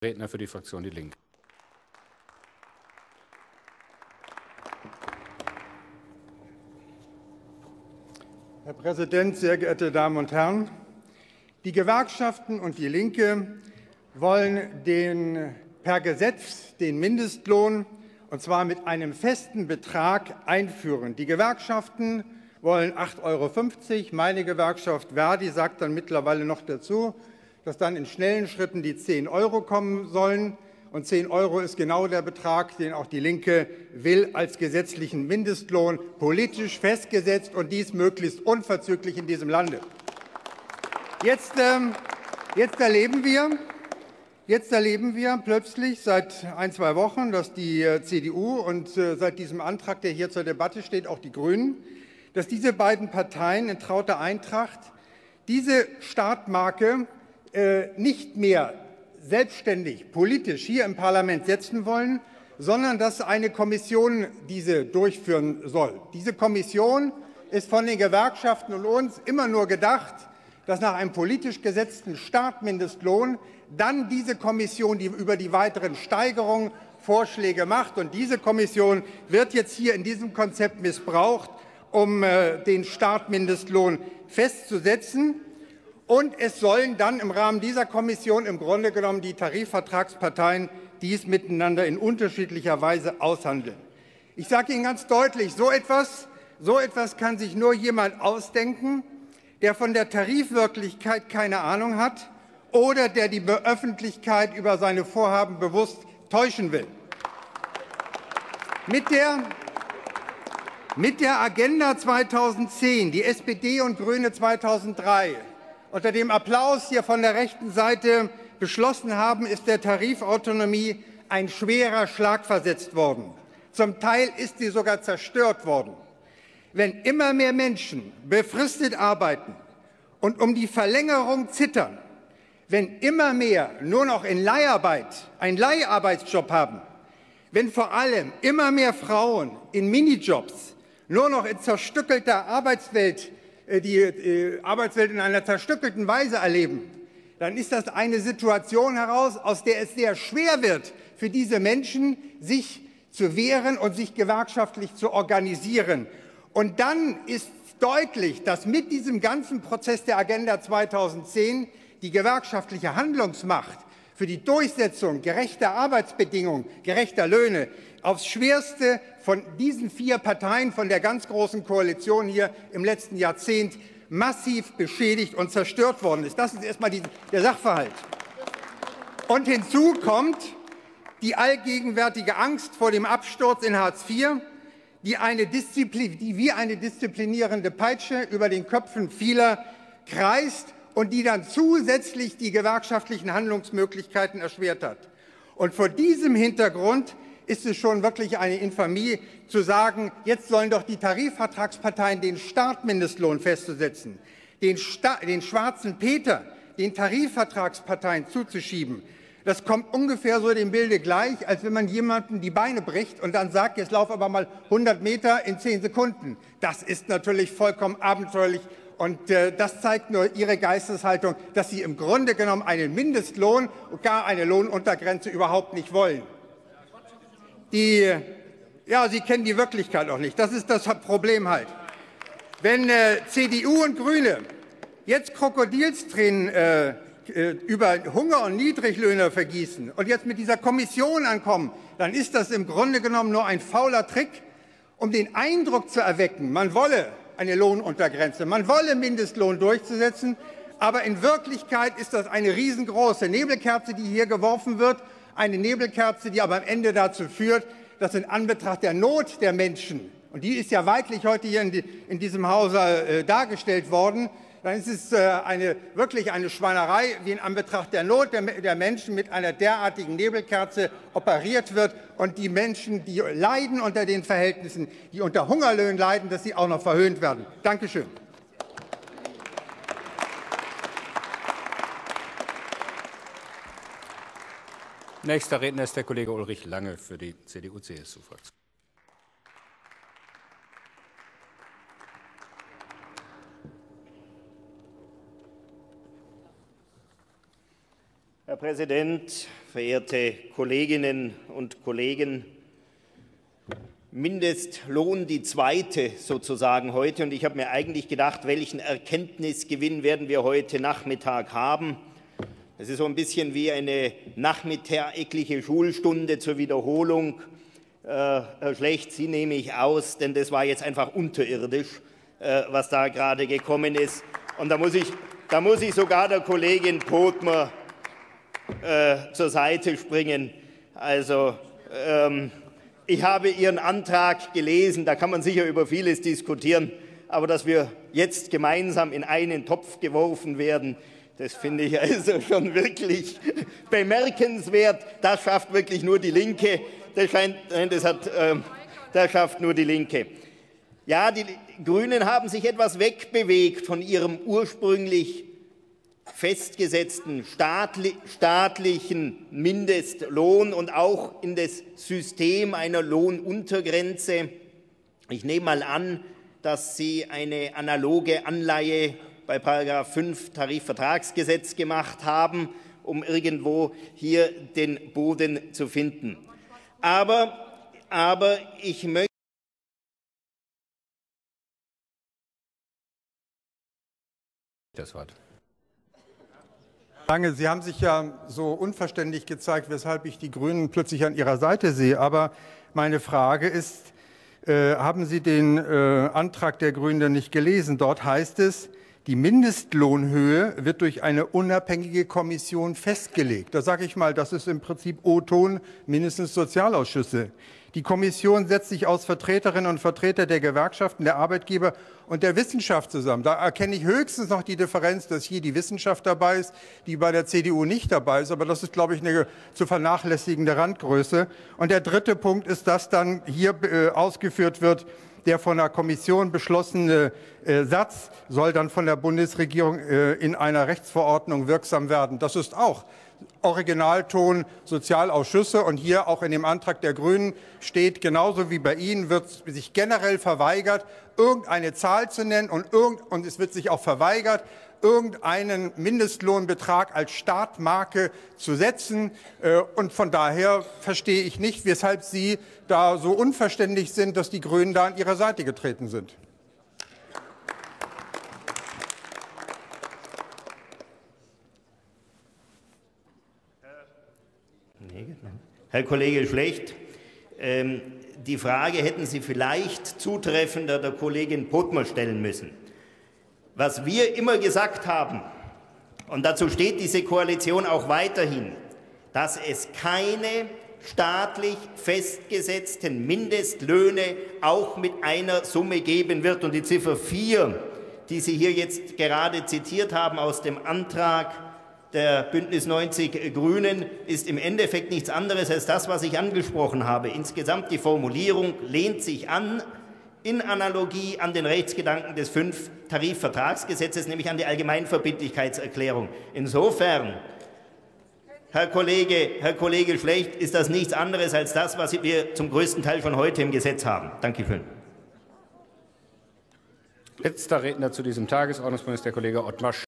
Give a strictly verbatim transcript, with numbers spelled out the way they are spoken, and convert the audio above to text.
Redner für die Fraktion Die Linke. Herr Präsident, sehr geehrte Damen und Herren! Die Gewerkschaften und die Linke wollen den, per Gesetz den Mindestlohn, und zwar mit einem festen Betrag, einführen. Die Gewerkschaften wollen acht Euro fünfzig. Meine Gewerkschaft Verdi sagt dann mittlerweile noch dazu, dass dann in schnellen Schritten die zehn Euro kommen sollen. Und zehn Euro ist genau der Betrag, den auch die Linke will, als gesetzlichen Mindestlohn, politisch festgesetzt, und dies möglichst unverzüglich in diesem Lande. Jetzt, ähm, jetzt, erleben wir, jetzt erleben wir plötzlich seit ein, zwei Wochen, dass die äh, C D U und äh, seit diesem Antrag, der hier zur Debatte steht, auch die Grünen, dass diese beiden Parteien in trauter Eintracht diese Startmarke äh, nicht mehr selbstständig politisch hier im Parlament setzen wollen, sondern dass eine Kommission diese durchführen soll. Diese Kommission ist von den Gewerkschaften und uns immer nur gedacht, dass nach einem politisch gesetzten Startmindestlohn dann diese Kommission die über die weiteren Steigerungen Vorschläge macht. Und diese Kommission wird jetzt hier in diesem Konzept missbraucht, um äh, den Startmindestlohn festzusetzen. Und es sollen dann im Rahmen dieser Kommission im Grunde genommen die Tarifvertragsparteien dies miteinander in unterschiedlicher Weise aushandeln. Ich sage Ihnen ganz deutlich, so etwas, so etwas kann sich nur jemand ausdenken, der von der Tarifwirklichkeit keine Ahnung hat oder der die Öffentlichkeit über seine Vorhaben bewusst täuschen will. Mit der, mit der Agenda zweitausendzehn, die S P D und Grüne zweitausenddrei, unter dem Applaus hier von der rechten Seite beschlossen haben, ist der Tarifautonomie ein schwerer Schlag versetzt worden. Zum Teil ist sie sogar zerstört worden. Wenn immer mehr Menschen befristet arbeiten und um die Verlängerung zittern, wenn immer mehr nur noch in Leiharbeit einen Leiharbeitsjob haben, wenn vor allem immer mehr Frauen in Minijobs nur noch in zerstückelter Arbeitswelt die äh, Arbeitswelt in einer zerstückelten Weise erleben, dann ist das eine Situation heraus, aus der es sehr schwer wird, für diese Menschen sich zu wehren und sich gewerkschaftlich zu organisieren. Und dann ist deutlich, dass mit diesem ganzen Prozess der Agenda zweitausendzehn die gewerkschaftliche Handlungsmacht für die Durchsetzung gerechter Arbeitsbedingungen, gerechter Löhne aufs Schwerste von diesen vier Parteien, von der ganz großen Koalition hier im letzten Jahrzehnt massiv beschädigt und zerstört worden ist. Das ist erstmal die, der Sachverhalt. Und hinzu kommt die allgegenwärtige Angst vor dem Absturz in Hartz vier, die, eine Disziplin, die wie eine disziplinierende Peitsche über den Köpfen vieler kreist und die dann zusätzlich die gewerkschaftlichen Handlungsmöglichkeiten erschwert hat. Und vor diesem Hintergrund ist es schon wirklich eine Infamie, zu sagen, jetzt sollen doch die Tarifvertragsparteien den Startmindestlohn festzusetzen, den, den schwarzen Peter den Tarifvertragsparteien zuzuschieben. Das kommt ungefähr so dem Bilde gleich, als wenn man jemandem die Beine bricht und dann sagt, jetzt lauf aber mal hundert Meter in zehn Sekunden. Das ist natürlich vollkommen abenteuerlich. Und äh, das zeigt nur Ihre Geisteshaltung, dass Sie im Grunde genommen einen Mindestlohn und gar eine Lohnuntergrenze überhaupt nicht wollen. Die, ja, Sie kennen die Wirklichkeit auch nicht. Das ist das Problem halt. Wenn äh, C D U und Grüne jetzt Krokodilstränen äh, über Hunger- und Niedriglöhner vergießen und jetzt mit dieser Kommission ankommen, dann ist das im Grunde genommen nur ein fauler Trick, um den Eindruck zu erwecken, man wolle eine Lohnuntergrenze, man wolle Mindestlohn durchzusetzen, aber in Wirklichkeit ist das eine riesengroße Nebelkerze, die hier geworfen wird, eine Nebelkerze, die aber am Ende dazu führt, dass in Anbetracht der Not der Menschen, und die ist ja weitlich heute hier in, die, in diesem Hause äh, dargestellt worden, dann ist es äh, eine, wirklich eine Schweinerei, wie in Anbetracht der Not der, der Menschen mit einer derartigen Nebelkerze operiert wird und die Menschen, die leiden unter den Verhältnissen, die unter Hungerlöhnen leiden, dass sie auch noch verhöhnt werden. Dankeschön. Nächster Redner ist der Kollege Ulrich Lange für die C D U C S U-Fraktion. Herr Präsident, verehrte Kolleginnen und Kollegen! Mindestlohn, die zweite sozusagen heute. Und ich habe mir eigentlich gedacht, welchen Erkenntnisgewinn werden wir heute Nachmittag haben? Es ist so ein bisschen wie eine nachmittägliche Schulstunde zur Wiederholung. Äh, Herr Schlecht, Sie nehme ich aus, denn das war jetzt einfach unterirdisch, äh, was da gerade gekommen ist. Und da muss ich, da muss ich sogar der Kollegin Pothmer äh, zur Seite springen. Also, ähm, ich habe Ihren Antrag gelesen, da kann man sicher über vieles diskutieren, aber dass wir jetzt gemeinsam in einen Topf geworfen werden, das finde ich also schon wirklich bemerkenswert. Das schafft wirklich nur die Linke. Das, scheint, das, hat, äh, das schafft nur die Linke. Ja, die Grünen haben sich etwas wegbewegt von ihrem ursprünglich festgesetzten staatli staatlichen Mindestlohn und auch in das System einer Lohnuntergrenze. Ich nehme mal an, dass Sie eine analoge Anleihe bei Paragraph fünf Tarifvertragsgesetz gemacht haben, um irgendwo hier den Boden zu finden. Aber, aber ich möchte das Wort. Lange, Sie haben sich ja so unverständlich gezeigt, weshalb ich die Grünen plötzlich an Ihrer Seite sehe. Aber meine Frage ist, äh, haben Sie den äh, Antrag der Grünen denn nicht gelesen? Dort heißt es, die Mindestlohnhöhe wird durch eine unabhängige Kommission festgelegt. Da sage ich mal, das ist im Prinzip O-Ton, mindestens Sozialausschüsse. Die Kommission setzt sich aus Vertreterinnen und Vertretern der Gewerkschaften, der Arbeitgeber und der Wissenschaft zusammen. Da erkenne ich höchstens noch die Differenz, dass hier die Wissenschaft dabei ist, die bei der C D U nicht dabei ist. Aber das ist, glaube ich, eine zu vernachlässigende Randgröße. Und der dritte Punkt ist, dass dann hier äh, ausgeführt wird, der von der Kommission beschlossene äh, Satz soll dann von der Bundesregierung äh, in einer Rechtsverordnung wirksam werden. Das ist auch Originalton Sozialausschüsse. Und hier auch in dem Antrag der Grünen steht, genauso wie bei Ihnen wird sich generell verweigert, irgendeine Zahl zu nennen und, irgend, und es wird sich auch verweigert, irgendeinen Mindestlohnbetrag als Startmarke zu setzen. Und von daher verstehe ich nicht, weshalb Sie da so unverständlich sind, dass die Grünen da an Ihrer Seite getreten sind. Herr Kollege Schlecht, ähm, die Frage hätten Sie vielleicht zutreffender der Kollegin Pothmer stellen müssen. Was wir immer gesagt haben, und dazu steht diese Koalition auch weiterhin, dass es keine staatlich festgesetzten Mindestlöhne auch mit einer Summe geben wird. Und die Ziffer vier, die Sie hier jetzt gerade zitiert haben aus dem Antrag der Bündnis neunzig Grünen, ist im Endeffekt nichts anderes als das, was ich angesprochen habe. Insgesamt die Formulierung lehnt sich an, in Analogie an den Rechtsgedanken des fünf Tarifvertragsgesetzes, nämlich an die Allgemeinverbindlichkeitserklärung. Insofern, Herr Kollege, Herr Kollege Schlecht, ist das nichts anderes als das, was wir zum größten Teil schon heute im Gesetz haben. Danke schön. Letzter Redner zu diesem Tagesordnungspunkt ist der Kollege Ottmar Sch